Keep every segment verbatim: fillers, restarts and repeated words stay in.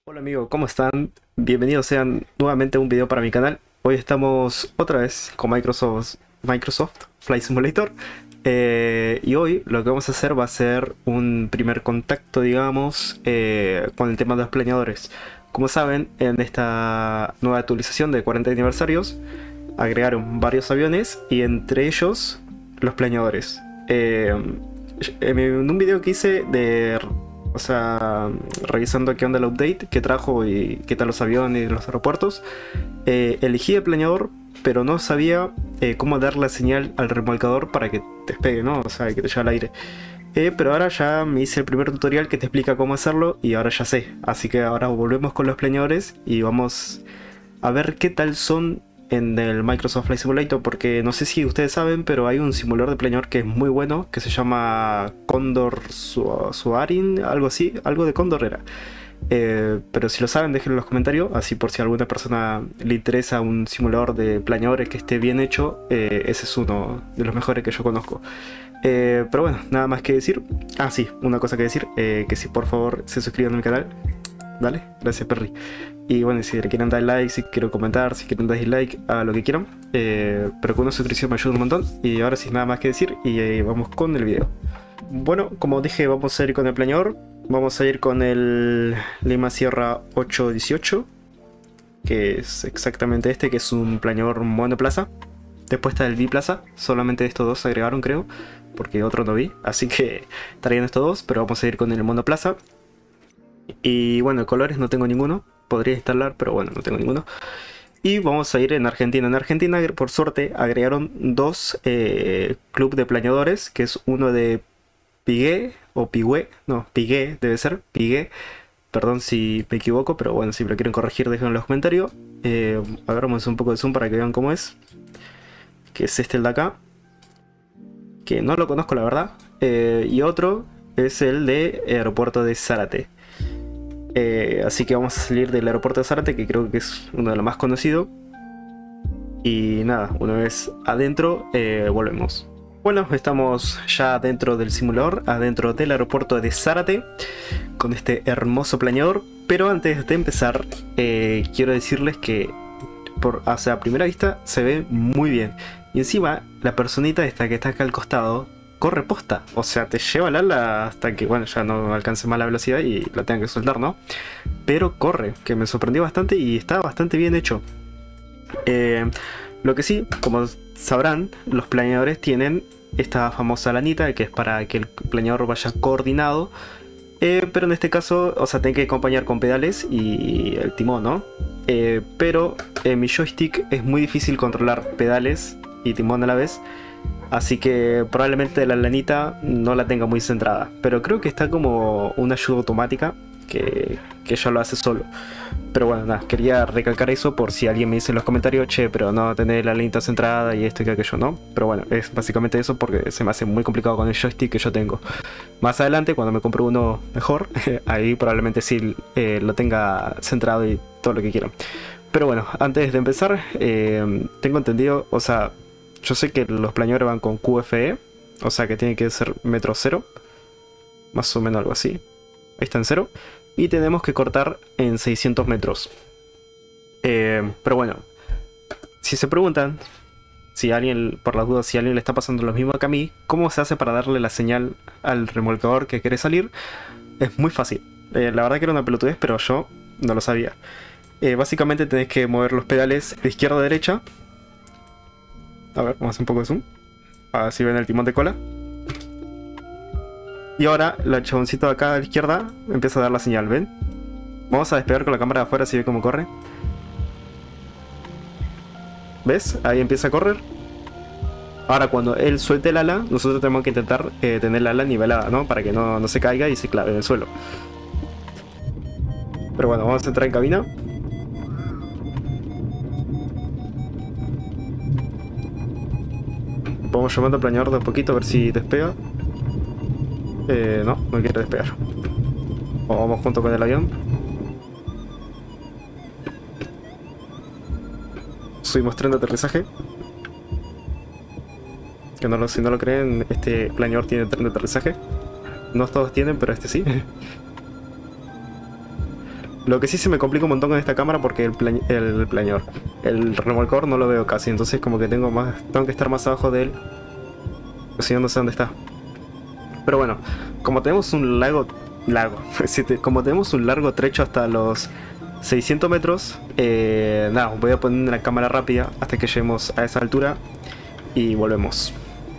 Hola amigo, ¿cómo están? Bienvenidos sean nuevamente a un video para mi canal. Hoy estamos otra vez con Microsoft, Microsoft Flight Simulator. Eh, y hoy lo que vamos a hacer va a ser un primer contacto, digamos, eh, con el tema de los planeadores. Como saben, en esta nueva actualización de cuarenta aniversarios, agregaron varios aviones y entre ellos los planeadores. Eh, en un video que hice de... O sea, revisando qué onda el update, qué trajo y qué tal los aviones y los aeropuertos, eh, elegí el planeador, pero no sabía eh, cómo dar la señal al remolcador para que despegue, ¿no? O sea, que te lleve al aire. Eh, pero ahora ya me hice el primer tutorial que te explica cómo hacerlo y ahora ya sé. Así que ahora volvemos con los planeadores y vamos a ver qué tal son en el Microsoft Flight Simulator, porque no sé si ustedes saben, pero hay un simulador de planeador que es muy bueno, que se llama Condor Su Suarin, algo así, algo de Condor era. Eh, pero si lo saben, déjenlo en los comentarios, así por si a alguna persona le interesa un simulador de planeadores que esté bien hecho, eh, ese es uno de los mejores que yo conozco. Eh, pero bueno, nada más que decir. Ah, sí, una cosa que decir, eh, que si por favor se suscriban a mi canal. Dale, gracias Perry. Y bueno, si le quieren dar like, si quieren comentar, si quieren dar dislike, a lo que quieran. Eh, pero con una suscripción me ayuda un montón. Y ahora sin nada más que decir, y eh, vamos con el video. Bueno, como dije, vamos a ir con el planeador. Vamos a ir con el Lima Sierra ocho dieciocho, que es exactamente este, que es un planeador monoplaza. Después está el biplaza, solamente estos dos se agregaron creo, porque otro no vi. Así que estarían estos dos, pero vamos a ir con el monoplaza. Y bueno, colores no tengo ninguno. Podría instalar, pero bueno, no tengo ninguno. Y vamos a ir en Argentina. En Argentina, por suerte, agregaron dos eh, club de planeadores, que es uno de Pigué, o Pigüé, no, Pigué debe ser, Pigué. Perdón si me equivoco, pero bueno, si me lo quieren corregir, déjenlo en los comentarios. Eh, agarramos un poco de zoom para que vean cómo es. Que es este el de acá. Que no lo conozco, la verdad. Eh, y otro es el de Aeropuerto de Zárate. Eh, así que vamos a salir del aeropuerto de Zárate, que creo que es uno de los más conocidos. Y nada, una vez adentro, eh, volvemos. Bueno, estamos ya dentro del simulador, adentro del aeropuerto de Zárate, con este hermoso planeador. Pero antes de empezar, eh, quiero decirles que por, o sea, a primera vista se ve muy bien. Y encima, la personita esta que está acá al costado corre posta, o sea, te lleva al ala hasta que, bueno, ya no alcance más la velocidad y la tenga que soltar, ¿no? Pero corre, que me sorprendió bastante y está bastante bien hecho. Eh, lo que sí, como sabrán, los planeadores tienen esta famosa lanita, que es para que el planeador vaya coordinado. Eh, pero en este caso, o sea, tiene que acompañar con pedales y el timón, ¿no? Eh, pero en mi joystick es muy difícil controlar pedales y timón a la vez. Así que probablemente la lanita no la tenga muy centrada. Pero creo que está como una ayuda automática que, que ya lo hace solo. Pero bueno, nada, quería recalcar eso por si alguien me dice en los comentarios, che, pero no tener la lanita centrada y esto y aquello, ¿no? Pero bueno, es básicamente eso porque se me hace muy complicado con el joystick que yo tengo. Más adelante, cuando me compre uno mejor, ahí probablemente sí eh, lo tenga centrado y todo lo que quieran. Pero bueno, antes de empezar, eh, tengo entendido, o sea... Yo sé que los planeadores van con Q F E, o sea que tiene que ser metro cero, más o menos algo así. Ahí está en cero. Y tenemos que cortar en seiscientos metros. Eh, pero bueno, si se preguntan, si alguien, por las dudas, si a alguien le está pasando lo mismo que a mí, ¿cómo se hace para darle la señal al remolcador que quiere salir? Es muy fácil. Eh, la verdad que era una pelotudez, pero yo no lo sabía. Eh, básicamente tenés que mover los pedales de izquierda a derecha. A ver, vamos a hacer un poco de zoom. Así ven el timón de cola. Y ahora el chaboncito de acá a la izquierda empieza a dar la señal, ¿ven? Vamos a despegar con la cámara de afuera, así ve cómo corre. ¿Ves? Ahí empieza a correr. Ahora cuando él suelte el ala, nosotros tenemos que intentar eh, tener el ala nivelada, ¿no? Para que no, no se caiga y se clave en el suelo. Pero bueno, vamos a entrar en cabina. Vamos llamando al planeador de a poquito a ver si despega. Eh, no, no quiere despegar. O vamos junto con el avión. Subimos tren de aterrizaje. Que no lo, si no lo creen, este planeador tiene tren de aterrizaje. No todos tienen, pero este sí. Lo que sí se me complica un montón con esta cámara porque el, pla el plañor, el remolcador no lo veo casi, entonces como que tengo más, tengo que estar más abajo de él, pues si no, no sé dónde está. Pero bueno, como tenemos un lago, largo, como tenemos un largo trecho hasta los seiscientos metros, eh, nada, voy a poner una cámara rápida hasta que lleguemos a esa altura y volvemos.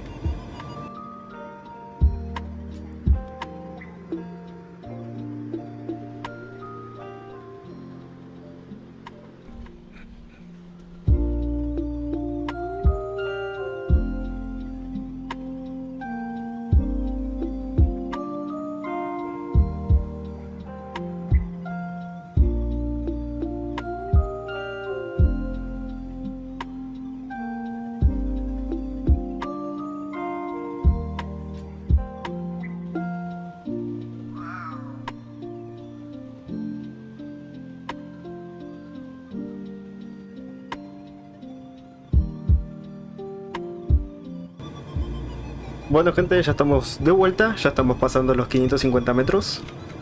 Bueno gente, ya estamos de vuelta, ya estamos pasando los quinientos cincuenta metros.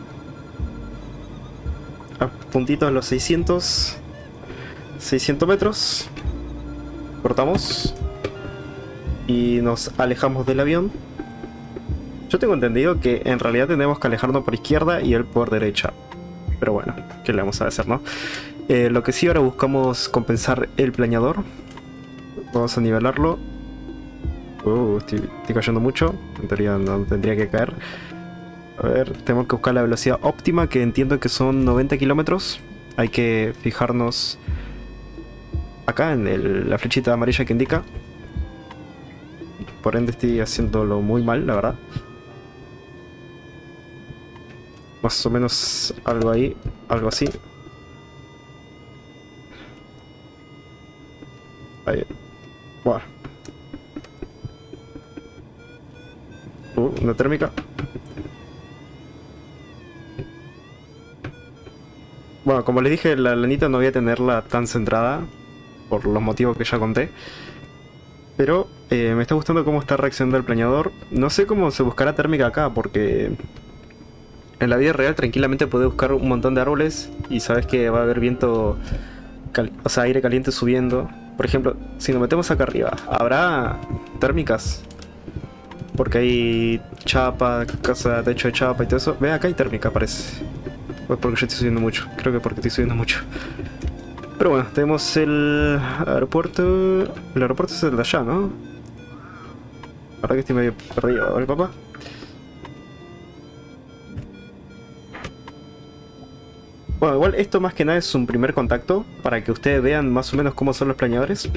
A puntitos los seiscientos. seiscientos metros. Cortamos. Y nos alejamos del avión. Yo tengo entendido que en realidad tenemos que alejarnos por izquierda y él por derecha. Pero bueno, ¿qué le vamos a hacer, no? Eh, lo que sí, ahora buscamos compensar el planeador. Vamos a nivelarlo. Uh, estoy, estoy cayendo mucho. En teoría no tendría que caer. A ver, tenemos que buscar la velocidad óptima, que entiendo que son noventa kilómetros. Hay que fijarnos acá en el, la flechita amarilla que indica. Por ende estoy haciéndolo muy mal, la verdad. Más o menos algo ahí, algo así. Ahí. Bueno. Uh, una térmica. Bueno, como les dije, la lanita no voy a tenerla tan centrada por los motivos que ya conté. Pero eh, me está gustando cómo está reaccionando el planeador. No sé cómo se buscará térmica acá, porque en la vida real tranquilamente puedes buscar un montón de árboles y sabes que va a haber viento, o sea, aire caliente subiendo. Por ejemplo, si nos metemos acá arriba, ¿habrá térmicas? Porque hay chapa, casa, techo de chapa y todo eso. Ve, acá hay térmica, parece. Pues porque yo estoy subiendo mucho. Creo que porque estoy subiendo mucho. Pero bueno, tenemos el aeropuerto. El aeropuerto es el de allá, ¿no? La verdad que estoy medio perdido, ¿vale, papá? Bueno, igual esto más que nada es un primer contacto para que ustedes vean más o menos cómo son los planeadores.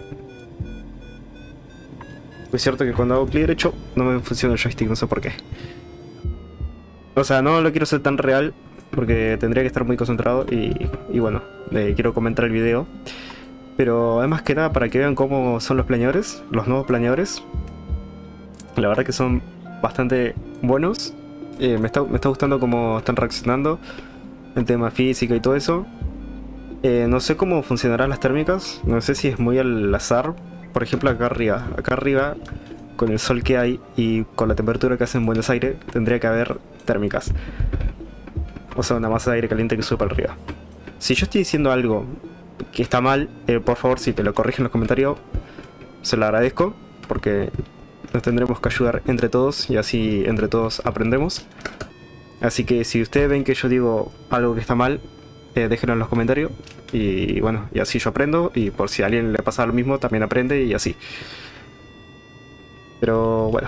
Es cierto que cuando hago clic derecho no me funciona el joystick, no sé por qué. O sea, no lo quiero hacer tan real porque tendría que estar muy concentrado y, y bueno, eh, quiero comentar el video. Pero además que nada para que vean cómo son los planeadores, los nuevos planeadores. La verdad que son bastante buenos. Eh, me, está, me está gustando cómo están reaccionando en tema física y todo eso. Eh, no sé cómo funcionarán las térmicas, no sé si es muy al azar. Por ejemplo, acá arriba, acá arriba, con el sol que hay y con la temperatura que hace en Buenos Aires, tendría que haber térmicas. O sea, una masa de aire caliente que sube para arriba. Si yo estoy diciendo algo que está mal, eh, por favor, si te lo corrigen en los comentarios, se lo agradezco, porque nos tendremos que ayudar entre todos y así entre todos aprendemos. Así que si ustedes ven que yo digo algo que está mal, eh, déjenlo en los comentarios. Y bueno, y así yo aprendo, y por si a alguien le pasa lo mismo, también aprende y así. Pero bueno.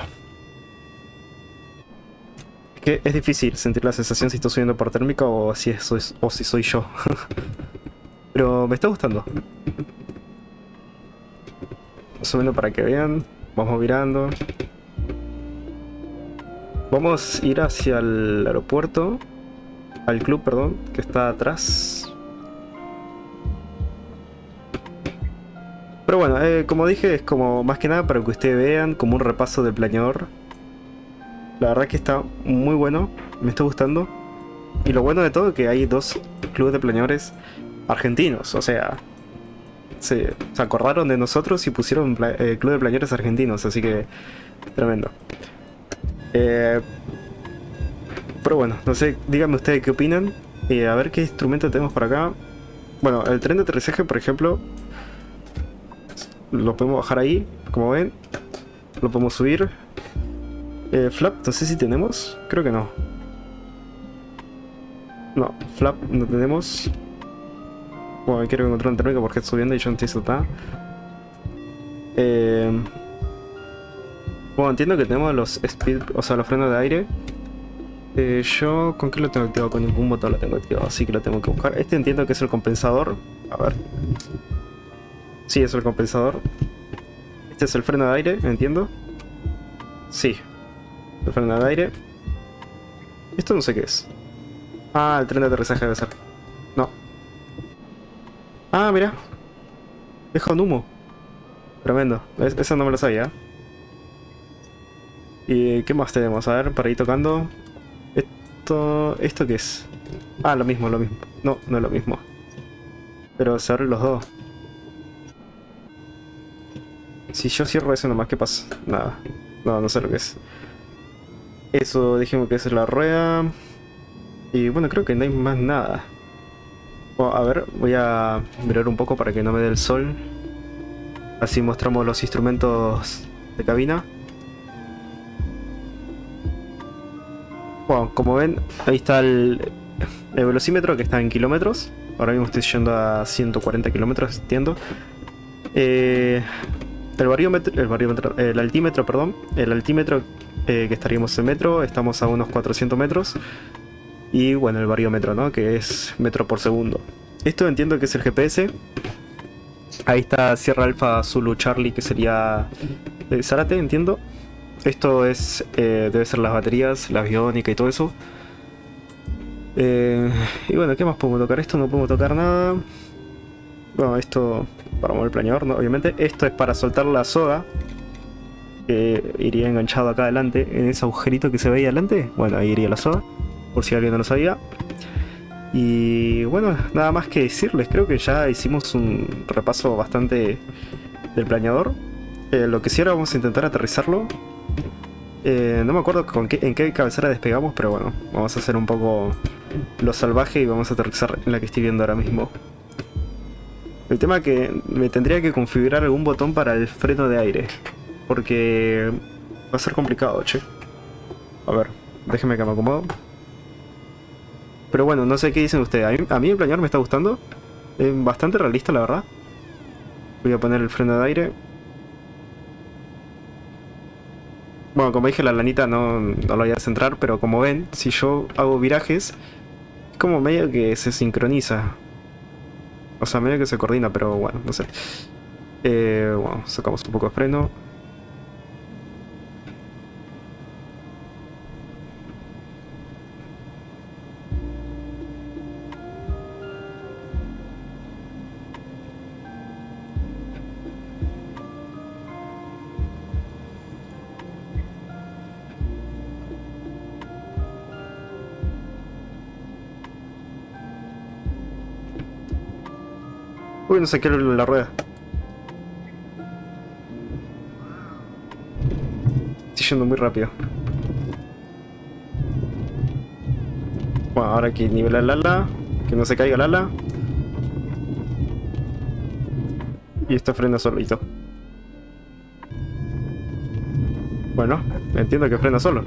Es que es difícil sentir la sensación si estoy subiendo por térmica o si, eso es, o si soy yo. Pero me está gustando. Más o menos para que vean. Vamos virando. Vamos a ir hacia el aeropuerto. Al club, perdón, que está atrás. Pero bueno, eh, como dije, es como más que nada para que ustedes vean como un repaso del planeador. La verdad que está muy bueno, me está gustando. Y lo bueno de todo es que hay dos clubes de planeadores argentinos, o sea, se, se acordaron de nosotros y pusieron eh, club de planeadores argentinos, así que tremendo. Eh, pero bueno, no sé, díganme ustedes qué opinan. Y a ver qué instrumento tenemos por acá. Bueno, el tren de aterrizaje, por ejemplo, lo podemos bajar ahí, como ven. Lo podemos subir. Eh, flap, no sé si tenemos. Creo que no. No, flap no tenemos. Bueno, quiero encontrar un térmico porque está subiendo y yo no estoy soltada. Eh... Bueno, entiendo que tenemos los speed, o sea, los frenos de aire. Eh, yo, ¿con qué lo tengo activado? Con ningún botón lo tengo activado, así que lo tengo que buscar. Este entiendo que es el compensador. A ver. Sí, es el compensador. Este es el freno de aire, entiendo. Sí. El freno de aire. Esto no sé qué es. Ah, el tren de aterrizaje debe ser. No. Ah, mira. Deja un humo. Tremendo. Es, eso no me lo sabía. ¿Y qué más tenemos? A ver, para ir tocando. Esto... ¿Esto qué es? Ah, lo mismo, lo mismo. No, no es lo mismo. Pero se abren los dos. Si yo cierro eso nomás, ¿qué pasa? Nada. No, no sé lo que es. Eso dijimos que es la rueda. Y bueno, creo que no hay más nada. Bueno, a ver, voy a mirar un poco para que no me dé el sol. Así mostramos los instrumentos de cabina. Bueno, como ven, ahí está el, el velocímetro que está en kilómetros. Ahora mismo estoy yendo a ciento cuarenta kilómetros, entiendo. Eh, el barómetro, el barómetro, el altímetro, perdón. El altímetro eh, que estaríamos en metro, estamos a unos cuatrocientos metros. Y bueno, el barómetro, ¿no? Que es metro por segundo. Esto entiendo que es el G P S. Ahí está Sierra Alfa Zulu Charlie, que sería eh, Zárate, entiendo. Esto es, eh, debe ser las baterías, la aviónica y todo eso. Eh, y bueno, ¿qué más podemos tocar? Esto no podemos tocar nada. Bueno, esto para mover el planeador, ¿no? Obviamente. Esto es para soltar la soga, que iría enganchado acá adelante, en ese agujerito que se ve ahí adelante. Bueno, ahí iría la soga, por si alguien no lo sabía. Y bueno, nada más que decirles. Creo que ya hicimos un repaso bastante del planeador. Eh, lo que sí, ahora vamos a intentar aterrizarlo. Eh, no me acuerdo con qué, en qué cabecera despegamos, pero bueno, vamos a hacer un poco lo salvaje y vamos a aterrizar en la que estoy viendo ahora mismo. El tema es que me tendría que configurar algún botón para el freno de aire, porque va a ser complicado, che. A ver, déjenme que me acomodo. Pero bueno, no sé qué dicen ustedes. A mí, a mí el planeador me está gustando. Es bastante realista, la verdad. Voy a poner el freno de aire. Bueno, como dije, la lanita no, no lo voy a centrar, pero como ven, si yo hago virajes, es como medio que se sincroniza. O sea, medio que se coordina, pero bueno, no sé. Eh, bueno, sacamos un poco de freno. Uy, no saqué la rueda. Estoy yendo muy rápido. Bueno, ahora hay que nivelar el ala, que no se caiga el ala. Y esto frena solito. Bueno, entiendo que frena solo.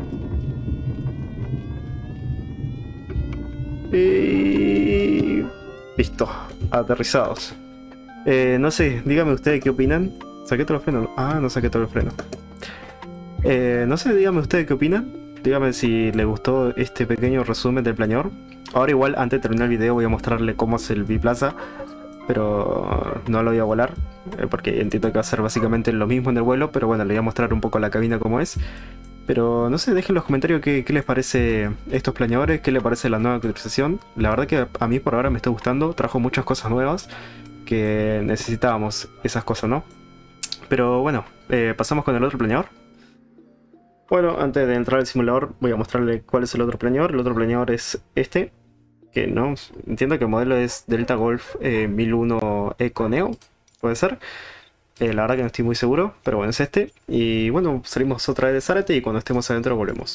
Y... listo, aterrizados. Eh, no sé, díganme ustedes qué opinan. ¿Saqué todo el freno? Ah, no saqué todo el freno. Eh, no sé, díganme ustedes qué opinan. Díganme si les gustó este pequeño resumen del planeador. Ahora igual, antes de terminar el video, voy a mostrarle cómo es el biplaza. Pero no lo voy a volar, eh, porque entiendo que va a ser básicamente lo mismo en el vuelo. Pero bueno, le voy a mostrar un poco la cabina como es. Pero no sé, dejen en los comentarios qué, qué les parece estos planeadores, qué les parece la nueva actualización. La verdad que a mí por ahora me está gustando, trajo muchas cosas nuevas que necesitábamos, esas cosas, ¿no? Pero bueno, eh, pasamos con el otro planeador. Bueno, antes de entrar al simulador voy a mostrarle cuál es el otro planeador. El otro planeador es este, que no, entiendo que el modelo es Delta Golf eh, mil uno Eco Neo, puede ser. Eh, la verdad que no estoy muy seguro, pero bueno, es este. Y bueno, salimos otra vez de Zárate y cuando estemos adentro volvemos.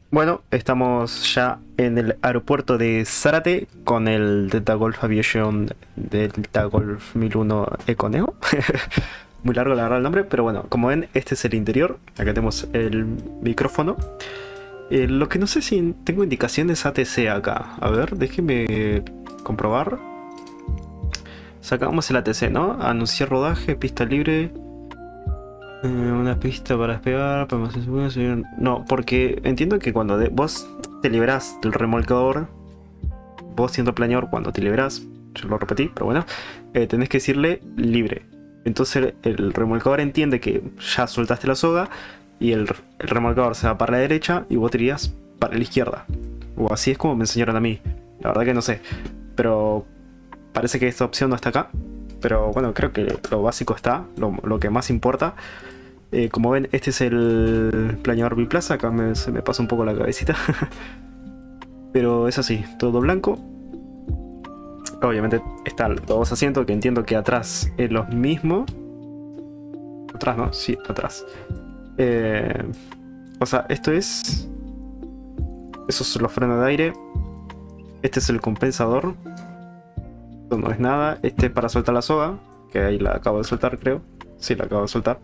Bueno, estamos ya en el aeropuerto de Zárate con el Delta Golf Aviation Delta Golf mil uno Econeo. Muy largo la verdad el nombre, pero bueno, como ven, este es el interior. Acá tenemos el micrófono. Eh, lo que no sé si tengo indicaciones A T C acá. A ver, déjeme comprobar. Sacamos el A T C, ¿no? Anunciar rodaje, pista libre. Eh, una pista para despegar, para subir. No, porque entiendo que cuando de, vos te liberás del remolcador, vos siendo planeador, cuando te liberás, yo lo repetí, pero bueno, eh, tenés que decirle libre. Entonces el remolcador entiende que ya soltaste la soga y el, el remolcador se va para la derecha y vos te irías para la izquierda. O así es como me enseñaron a mí. La verdad que no sé. Pero parece que esta opción no está acá. Pero bueno, creo que lo básico está, lo, lo que más importa. Eh, como ven, este es el planeador biplaza. Acá me, se me pasa un poco la cabecita. Pero es así, todo blanco. Obviamente están los dos asientos, que entiendo que atrás es lo mismo. Atrás, ¿no? Sí, atrás. Eh, o sea, esto es... Esos son los frenos de aire. Este es el compensador. Esto no es nada. Este es para soltar la soga, que ahí la acabo de soltar, creo. Sí, la acabo de soltar.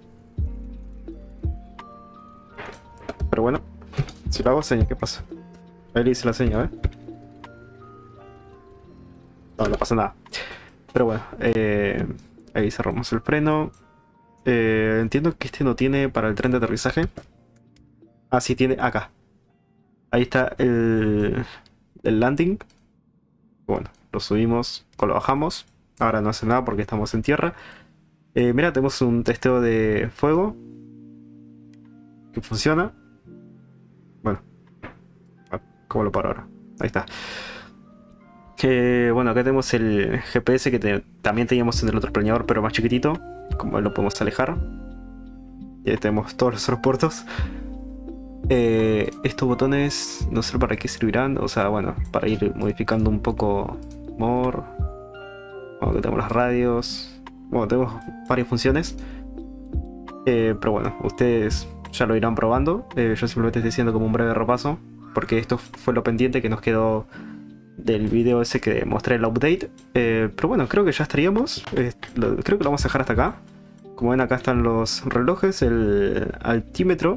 Pero bueno, si lo hago seña, ¿qué pasa? Ahí le hice la seña, ¿eh? No, no pasa nada. Pero bueno, eh, ahí cerramos el freno. Eh, entiendo que este no tiene para el tren de aterrizaje. Ah, sí tiene acá. Ahí está el, el landing. Bueno, lo subimos o lo bajamos. Ahora no hace nada porque estamos en tierra. Eh, mira, tenemos un testeo de fuego que funciona. Bueno, ¿cómo lo paro ahora? Ahí está. Eh, bueno, acá tenemos el G P S que te, también teníamos en el otro planeador, pero más chiquitito. Como lo podemos alejar. Y ahí tenemos todos los otros puertos. Eh, estos botones no sé para qué servirán. O sea, bueno, para ir modificando un poco more. Bueno, tenemos las radios. Bueno, tenemos varias funciones. Eh, pero bueno, ustedes ya lo irán probando. Eh, yo simplemente estoy haciendo como un breve repaso, porque esto fue lo pendiente que nos quedó del video ese que mostré el update. Eh, pero bueno, creo que ya estaríamos. Eh, lo, creo que lo vamos a dejar hasta acá. Como ven, acá están los relojes, el altímetro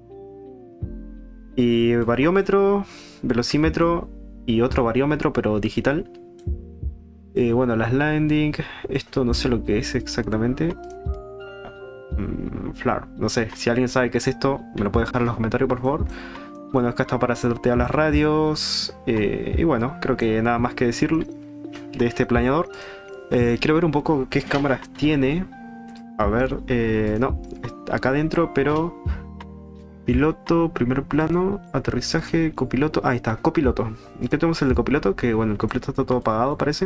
y variómetro, velocímetro y otro variómetro, pero digital. Eh, bueno, las landing, esto no sé lo que es exactamente. Mm, Flare, no sé, si alguien sabe qué es esto, me lo puede dejar en los comentarios, por favor. Bueno, acá está para sortear las radios. Eh, y bueno, creo que nada más que decir de este planeador. Eh, quiero ver un poco qué cámaras tiene. A ver, eh, no, acá adentro, pero... Piloto, primer plano, aterrizaje, copiloto. Ahí está, copiloto. ¿Y qué tenemos el de copiloto? Que bueno, el copiloto está todo apagado, parece.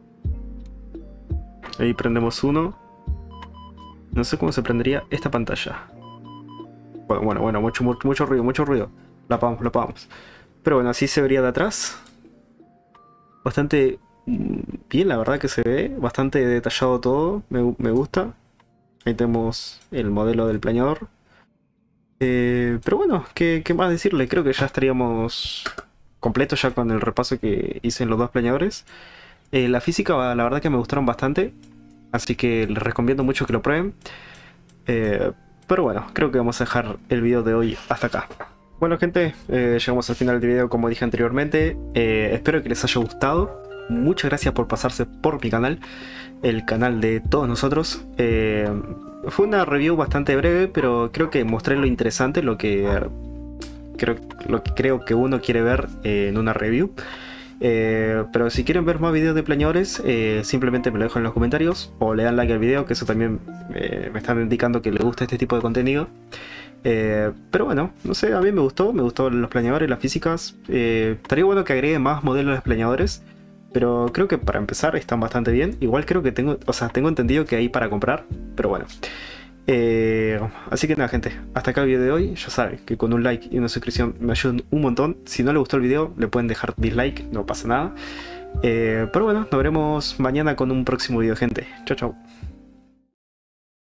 Ahí prendemos uno. No sé cómo se prendería esta pantalla. Bueno, bueno, bueno, mucho, mucho, mucho ruido, mucho ruido. La apagamos, la apagamos. Pero bueno, así se vería de atrás. Bastante bien, la verdad que se ve. Bastante detallado todo, me, me gusta. Ahí tenemos el modelo del planeador. Eh, pero bueno, ¿qué, ¿qué más decirle? Creo que ya estaríamos completos ya con el repaso que hice en los dos planeadores. Eh, la física, la verdad que me gustaron bastante. Así que les recomiendo mucho que lo prueben. Eh, pero bueno, creo que vamos a dejar el video de hoy hasta acá. Bueno gente, eh, llegamos al final del video como dije anteriormente. Eh, espero que les haya gustado. Muchas gracias por pasarse por mi canal, el canal de todos nosotros. Eh, fue una review bastante breve, pero creo que mostré lo interesante, lo que creo, lo que, creo que uno quiere ver eh, en una review. Eh, pero si quieren ver más videos de planeadores, eh, simplemente me lo dejan en los comentarios o le dan like al video, que eso también eh, me están indicando que les gusta este tipo de contenido. Eh, pero bueno, no sé, a mí me gustó, me gustó los planeadores, las físicas. Eh, estaría bueno que agregue más modelos de planeadores, pero creo que para empezar están bastante bien. Igual creo que tengo, o sea, tengo entendido que hay para comprar, pero bueno. Eh, así que nada gente, hasta acá el video de hoy. Ya saben que con un like y una suscripción me ayudan un montón. Si no les gustó el video le pueden dejar dislike, no pasa nada. Eh, pero bueno, nos veremos mañana con un próximo video gente. Chao chao.